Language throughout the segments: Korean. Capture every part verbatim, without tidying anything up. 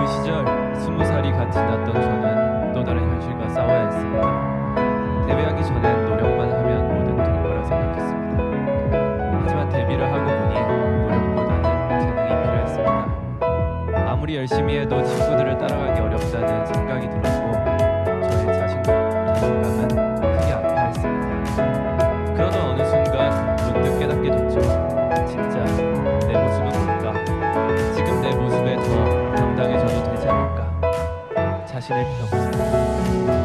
시절 스무 살이 갓 지났던 저는 또 다른 현실과 싸워야 했습니다. 데뷔하기 전엔 노력만 하면 뭐든 될 거라 생각했습니다. 하지만 데뷔를 하고 보니 노력보다는 재능이 필요했습니다. 아무리 열심히 해도 친구들을 따라가기 어렵다는 생각이 들었고 저의 자신, 자신감은 크게 아파했습니다. 그러던 어느 순간 문득 깨닫게 됐죠. 진짜 내 모습은 뭘까? 지금 내 모습에 더 당당해져도 되지 않을까? 자신을 믿어보세요.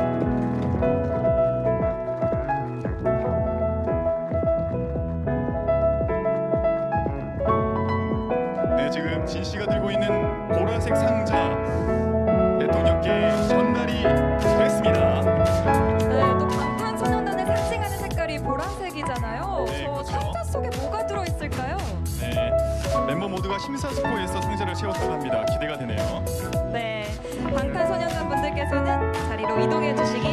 네, 지금 진 씨가 들고 있는 보라색 상자 대통령께 전달이 됐습니다. 네, 또 방탄소년단을 상징하는 색깔이 보라색이잖아요. 네, 저 그렇죠. 상자 속에 뭐가 들어있을까요? 네, 멤버 모두가 심사숙고해서 상자를 채웠다고 합니다. 기대가 되네요. 네, 방탄소년단 분들께서는 자리로 이동해 주시기